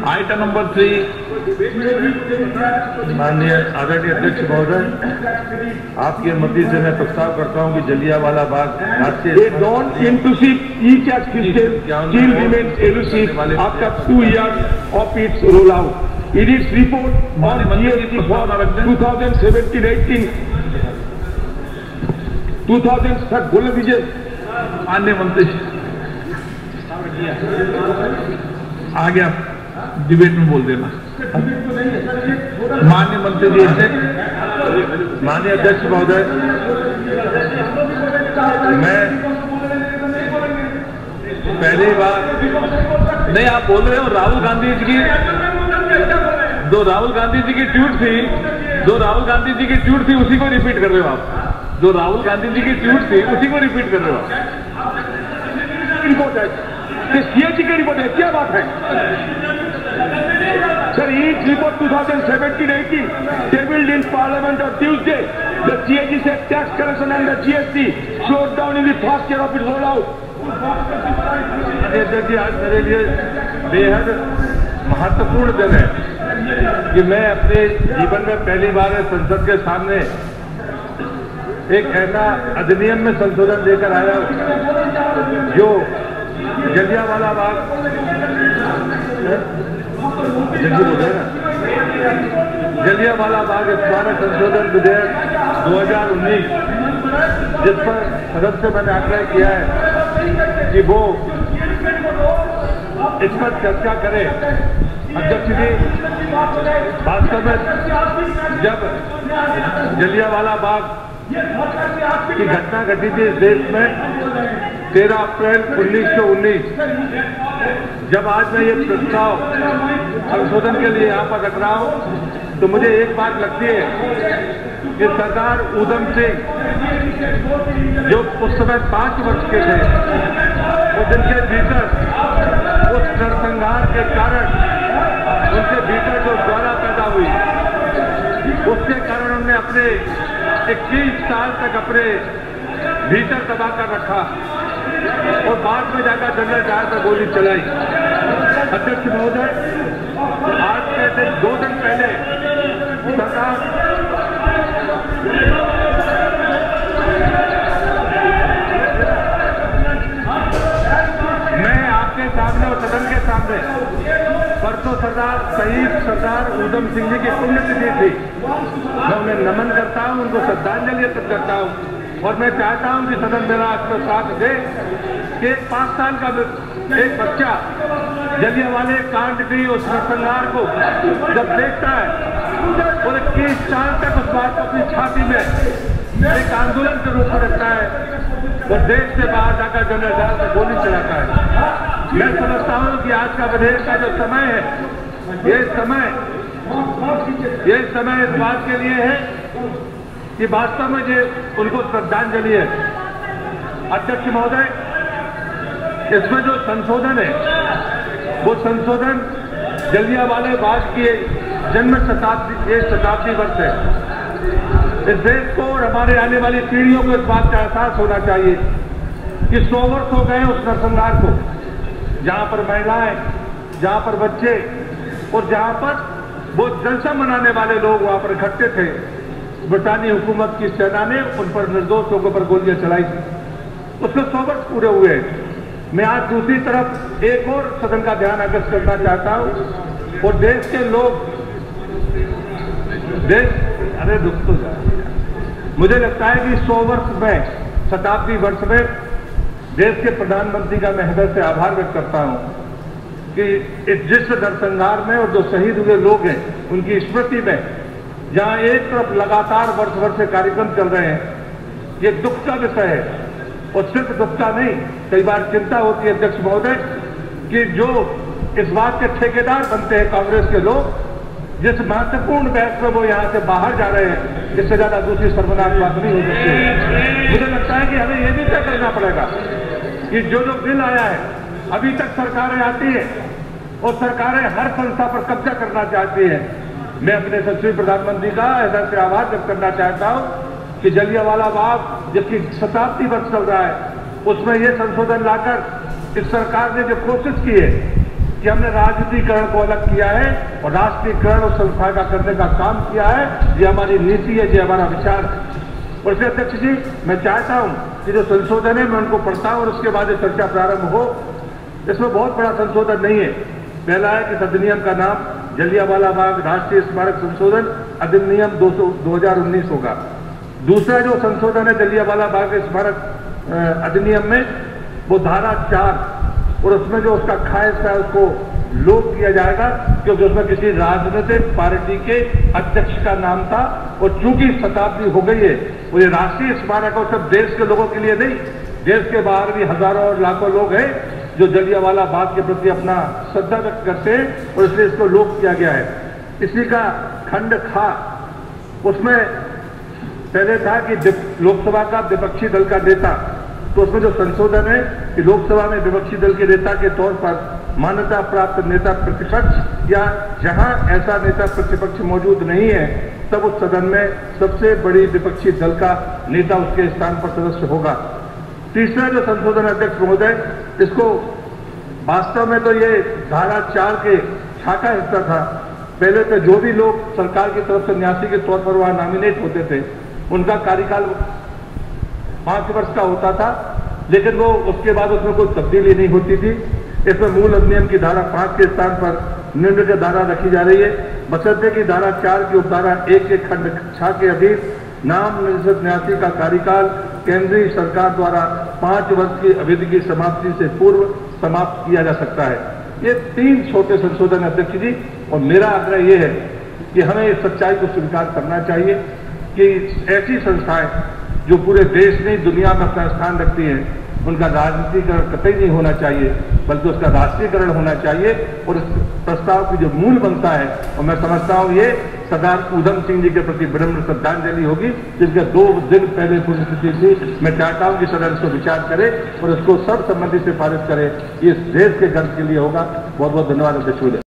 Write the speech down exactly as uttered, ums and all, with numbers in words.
Item number three, माननीय आदरणीय अध्यक्ष महोदय, आपकी अनुमति से मैं प्रस्ताव करता हूं कि जलियांवाला बाग हादसे inclusive each as Christian still remains elusive after two years of its rollout. In its report on G S T for twenty seventeen eighteen, two thousand तक बोले दीजिए माननीय मंत्री आ गया, डिबेट में बोल देना। माननीय मंत्री जी, माननीय अध्यक्ष महोदय, मैं पहली बार नहीं, आप बोल रहे हो राहुल गांधी जी की, जो राहुल गांधी जी की ट्वीट थी, जो राहुल गांधी जी की ट्वीट थी उसी को रिपीट कर रहे हो आप। जो राहुल गांधी जी की ट्वीट थी उसी को रिपीट कर रहे हो आप। रिपोर्ट है, सीएजी की रिपोर्ट है, क्या बात है sir? each report twenty seventeen eighteen tabled in Parliament on Tuesday, the C A G said tax collection and the G S T slowed down in the first year of its rollout. अध्यक्ष जी, आज मेरे लिए बेहद महत्वपूर्ण दिन है कि मैं अपने जीवन में पहली बार संसद के सामने एक ऐसा अधिनियम में संशोधन लेकर आया जो जलियांवाला बाग जल्दी बोल रहे ना जलियांवाला बाग स्मारक संशोधन विधेयक दो हजार उन्नीस, जिस पर सदन से मैंने आग्रह किया है कि वो इस पर चर्चा करें। अध्यक्ष जी, वास्तव में जब जलियांवाला बाग की घटना घटी थी इस देश में तेरह अप्रैल उन्नीस सौ उन्नीस, जब आज मैं ये प्रस्ताव संशोधन के लिए यहाँ पर रख रहा हूँ तो मुझे एक बात लगती है कि सरदार उधम सिंह जो उस समय पांच वर्ष के थे, वो जिनके भीतर उस नरसंहार के कारण उनके भीतर जो ज्वाला पैदा हुई, उसके कारण उन्होंने अपने इक्कीस साल तक अपने भीतर दबा कर रखा और बाद में जाकर जनरल डायर पर गोली चलाई। अध्यक्ष महोदय, आज से दिन दो दिन पहले सरकार मैं आपके सामने और सदन के सामने परसों सरदार शहीद सरदार उधम सिंह जी की पुण्यतिथि थी, मैं उन्हें नमन करता हूं, उनको श्रद्धांजलि अर्पित करता हूं और मैं चाहता हूं कि सदन मेरा आपको साथ दे कि एक पांच साल का एक बच्चा जलियांवाले कांड की उस नरसंहार को जब देखता है और इक्कीस साल तक उस बात को अपनी छाती में एक आंदोलन के रूप में रखता है और देश से बाहर जाकर जनरल डायर पर गोली चलाता है। मैं समझता हूं कि आज का विधेयक का जो समय है, ये समय ये समय इस बात के लिए है कि वास्तव में ये उनको श्रद्धांजलि है। अध्यक्ष महोदय, इसमें जो संशोधन है वो संशोधन जलियांवाले बाग की जन्म शताब्दी एक शताब्दी वर्ष है। इस देश को और हमारे आने वाली पीढ़ियों को इस बात का एहसास होना चाहिए कि सौ वर्ष हो गए उस नरसंहार को, जहां पर महिलाएं, जहां पर बच्चे और जहां पर वो जलसा मनाने वाले लोग वहां पर इकट्ठे थे। ब्रिटानी हुकूमत की सेना ने उन पर निर्दोष लोगों पर गोलियां चलाई थी, उसके सौ वर्ष पूरे हुए। मैं आज दूसरी तरफ एक और सदन का ध्यान आकर्षित करना चाहता हूं और देश के लोग देश अरे रुक तो जाए मुझे लगता है कि सौ वर्ष में, शताब्दी वर्ष में देश के प्रधानमंत्री का मैं हृदय से आभार व्यक्त करता हूं कि इस जिस नरसंहार में और जो शहीद हुए लोग हैं उनकी स्मृति में जहां एक तरफ लगातार वर्ष वर्ष से कार्यक्रम चल रहे हैं, ये दुख का विषय है और सिर्फ दुख का नहीं, कई बार चिंता होती है अध्यक्ष महोदय कि जो इस बात के ठेकेदार बनते हैं कांग्रेस के लोग, जिस महत्वपूर्ण बहस में वो यहां से बाहर जा रहे हैं, इससे ज्यादा दूसरी शर्मनाक बात नहीं हो सकती। मुझे लगता है कि हमें यह भी तय करना पड़ेगा कि जो जो बिल आया है, अभी तक सरकारें आती है और सरकारें हर संस्था पर कब्जा करना चाहती है। मैं अपने सचिव प्रधानमंत्री का हृदय से आभार व्यक्त करना चाहता हूं कि जलियांवाला बाग जिसकी शताब्दी वर्ष चल रहा है, उसमें यह संशोधन लाकर इस सरकार ने जो कोशिश की है कि हमने राजनीतिकरण को अलग किया है और राष्ट्रीयकरण उस संस्था का करने का काम किया है। ये हमारी नीति है, ये हमारा विचार है। और इसलिए अध्यक्ष जी, मैं चाहता हूं कि जो संशोधन है मैं उनको पढ़ता हूं और उसके बाद ये चर्चा प्रारंभ हो। इसमें बहुत बड़ा संशोधन नहीं है। पहला है कि अधिनियम का नाम जलियांवाला बाग राष्ट्रीय स्मारक संशोधन अधिनियम दो सौ दो हजार उन्नीस होगा। दूसरा जो संशोधन है जलियांवाला बाग स्मारक अधिनियम में, वो धारा चार और उसमें जो उसका खास है उसको लोप किया जाएगा, क्योंकि उसमें किसी राजनीतिक पार्टी के अध्यक्ष का नाम था। और चूंकि शताब्दी हो गई है, वो ये राष्ट्रीय स्मारक और सिर्फ देश के लोगों के लिए नहीं, देश के बाहर भी हजारों और लाखों लोग हैं जो जलियांवाला बाग के प्रति अपना श्रद्धा व्यक्त करते हैं और इसलिए इसको लोप किया गया है। इसी का खंड खा, उसमें पहले था कि लोकसभा का विपक्षी दल का नेता, तो उसमें जो संशोधन है कि लोकसभा में विपक्षी दल के नेता के तौर पर मान्यता प्राप्त नेता प्रतिपक्ष या जहां ऐसा नेता प्रतिपक्ष मौजूद नहीं है तब उस सदन में सबसे बड़ी विपक्षी दल का नेता उसके स्थान पर सदस्य होगा। तीसरा जो संशोधन अध्यक्ष महोदय, इसको वास्तव में तो ये धारा चार के छाका हिस्सा था। पहले तो जो भी लोग सरकार की तरफ से न्यासी के तौर पर वहां नॉमिनेट होते थे उनका कार्यकाल पांच वर्ष का होता था, लेकिन वो उसके बाद उसमें कोई तब्दीली नहीं होती थी। इसमें मूल अधिनियम की धारा पांच के स्थान पर निम्न की धारा रखी जा रही है, बशर्ते की धारा चार की उपधारा एक के खंड छह के अधीन नाम निर्देशित न्यासी का कार्यकाल केंद्रीय सरकार द्वारा पांच वर्ष की अवधि की समाप्ति से पूर्व समाप्त किया जा सकता है। ये तीन छोटे संशोधन अध्यक्ष जी, और मेरा आग्रह ये है कि हमें इस सच्चाई को स्वीकार करना चाहिए कि ऐसी संस्थाएं जो पूरे देश में दुनिया में अपना स्थान रखती हैं, उनका राजनीतिकरण कतई नहीं होना चाहिए, बल्कि उसका राष्ट्रीयकरण होना चाहिए। और इस प्रस्ताव की जो मूल बनता है, और मैं समझता हूं ये सरदार ऊधम सिंह जी के प्रति विनम्र श्रद्धांजलि होगी, जिनके दो दिन पहले पुण्यतिथि थी। मैं चाहता हूं कि सदन इसको विचार करे और इसको सर्वसम्मति से पारित करे। ये इस देश के गर्व के लिए होगा। बहुत बहुत धन्यवाद अध्यक्ष।